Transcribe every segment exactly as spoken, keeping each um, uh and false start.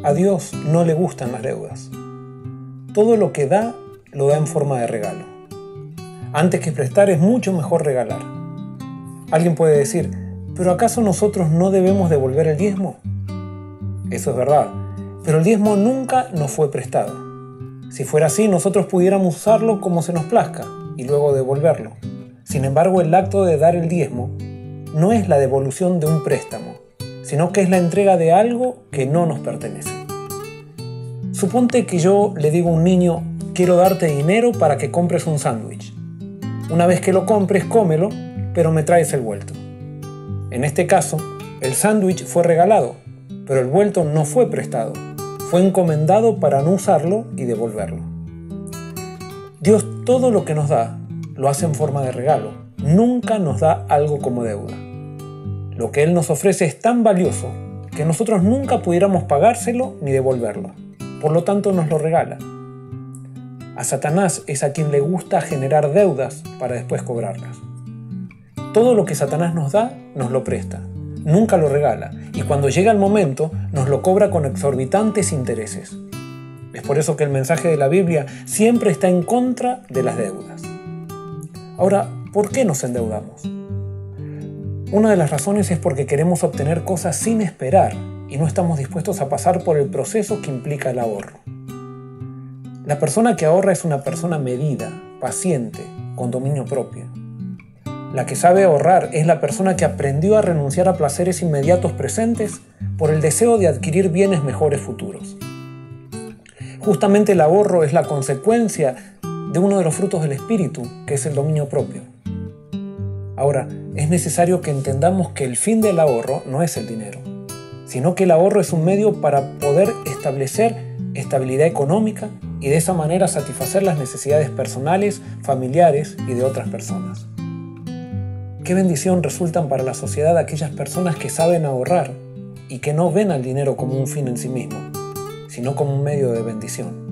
A Dios no le gustan las deudas. Todo lo que da, lo da en forma de regalo. Antes que prestar es mucho mejor regalar. Alguien puede decir, ¿pero acaso nosotros no debemos devolver el diezmo? Eso es verdad, pero el diezmo nunca nos fue prestado. Si fuera así, nosotros pudiéramos usarlo como se nos plazca y luego devolverlo. Sin embargo, el acto de dar el diezmo no es la devolución de un préstamo, sino que es la entrega de algo que no nos pertenece. Suponte que yo le digo a un niño, quiero darte dinero para que compres un sándwich. Una vez que lo compres, cómelo, pero me traes el vuelto. En este caso, el sándwich fue regalado, pero el vuelto no fue prestado. Fue encomendado para no usarlo y devolverlo. Dios todo lo que nos da, lo hace en forma de regalo. Nunca nos da algo como deuda. Lo que Él nos ofrece es tan valioso que nosotros nunca pudiéramos pagárselo ni devolverlo. Por lo tanto, nos lo regala. A Satanás es a quien le gusta generar deudas para después cobrarlas. Todo lo que Satanás nos da, nos lo presta. Nunca lo regala. Y cuando llega el momento, nos lo cobra con exorbitantes intereses. Es por eso que el mensaje de la Biblia siempre está en contra de las deudas. Ahora, ¿por qué nos endeudamos? Una de las razones es porque queremos obtener cosas sin esperar y no estamos dispuestos a pasar por el proceso que implica el ahorro. La persona que ahorra es una persona medida, paciente, con dominio propio. La que sabe ahorrar es la persona que aprendió a renunciar a placeres inmediatos presentes por el deseo de adquirir bienes mejores futuros. Justamente el ahorro es la consecuencia de uno de los frutos del espíritu, que es el dominio propio. Ahora, es necesario que entendamos que el fin del ahorro no es el dinero, sino que el ahorro es un medio para poder establecer estabilidad económica y de esa manera satisfacer las necesidades personales, familiares y de otras personas. Qué bendición resultan para la sociedad aquellas personas que saben ahorrar y que no ven al dinero como un fin en sí mismo, sino como un medio de bendición.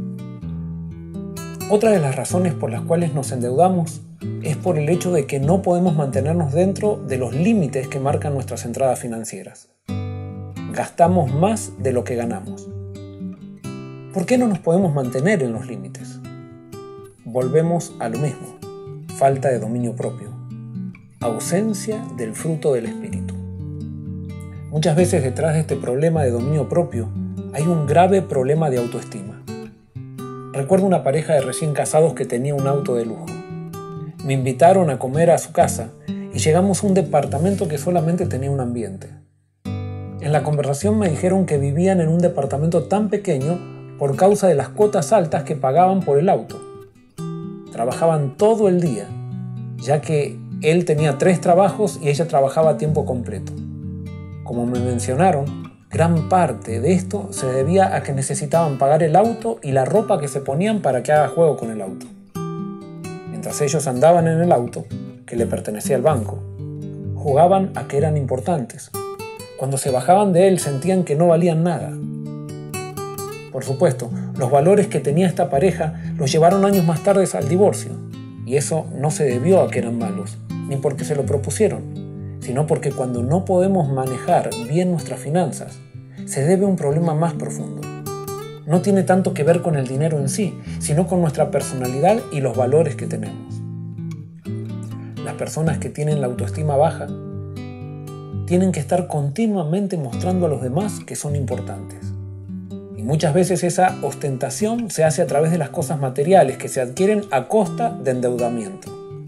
Otra de las razones por las cuales nos endeudamos es por el hecho de que no podemos mantenernos dentro de los límites que marcan nuestras entradas financieras. Gastamos más de lo que ganamos. ¿Por qué no nos podemos mantener en los límites? Volvemos a lo mismo: falta de dominio propio, ausencia del fruto del espíritu. Muchas veces detrás de este problema de dominio propio hay un grave problema de autoestima. Recuerdo una pareja de recién casados que tenía un auto de lujo. Me invitaron a comer a su casa y llegamos a un departamento que solamente tenía un ambiente. En la conversación me dijeron que vivían en un departamento tan pequeño por causa de las cuotas altas que pagaban por el auto. Trabajaban todo el día, ya que él tenía tres trabajos y ella trabajaba a tiempo completo. Como me mencionaron, gran parte de esto se debía a que necesitaban pagar el auto y la ropa que se ponían para que haga juego con el auto. Mientras ellos andaban en el auto, que le pertenecía al banco, jugaban a que eran importantes. Cuando se bajaban de él sentían que no valían nada. Por supuesto, los valores que tenía esta pareja los llevaron años más tarde al divorcio, y eso no se debió a que eran malos, ni porque se lo propusieron, sino porque cuando no podemos manejar bien nuestras finanzas, se debe a un problema más profundo. No tiene tanto que ver con el dinero en sí, sino con nuestra personalidad y los valores que tenemos. Las personas que tienen la autoestima baja tienen que estar continuamente mostrando a los demás que son importantes. Y muchas veces esa ostentación se hace a través de las cosas materiales que se adquieren a costa de endeudamiento.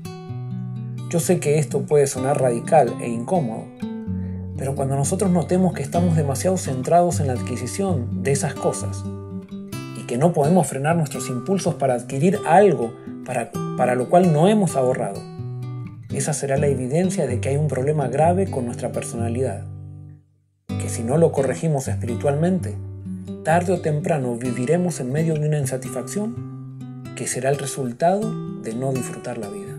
Yo sé que esto puede sonar radical e incómodo, pero cuando nosotros notemos que estamos demasiado centrados en la adquisición de esas cosas y que no podemos frenar nuestros impulsos para adquirir algo para, para lo cual no hemos ahorrado, esa será la evidencia de que hay un problema grave con nuestra personalidad, que si no lo corregimos espiritualmente, tarde o temprano viviremos en medio de una insatisfacción que será el resultado de no disfrutar la vida.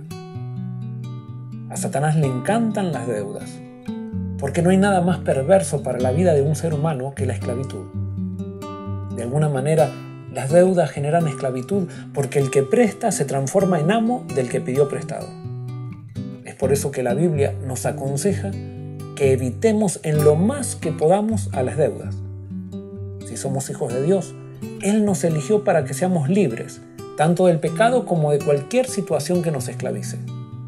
A Satanás le encantan las deudas, porque no hay nada más perverso para la vida de un ser humano que la esclavitud. De alguna manera, las deudas generan esclavitud porque el que presta se transforma en amo del que pidió prestado. Es por eso que la Biblia nos aconseja que evitemos en lo más que podamos a las deudas. Si si somos hijos de Dios, Él nos eligió para que seamos libres, tanto del pecado como de cualquier situación que nos esclavice.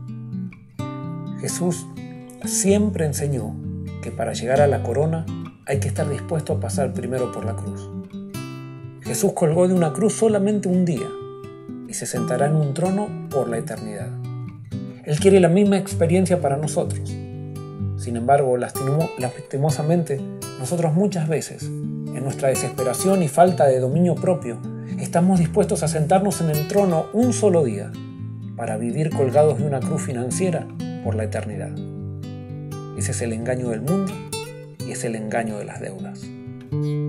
Jesús siempre enseñó que para llegar a la corona hay que estar dispuesto a pasar primero por la cruz. Jesús colgó de una cruz solamente un día y se sentará en un trono por la eternidad. Él quiere la misma experiencia para nosotros. Sin embargo, lastimo, lastimosamente, nosotros muchas veces, en nuestra desesperación y falta de dominio propio, estamos dispuestos a sentarnos en el trono un solo día para vivir colgados de una cruz financiera por la eternidad. Ese es el engaño del mundo y es el engaño de las deudas.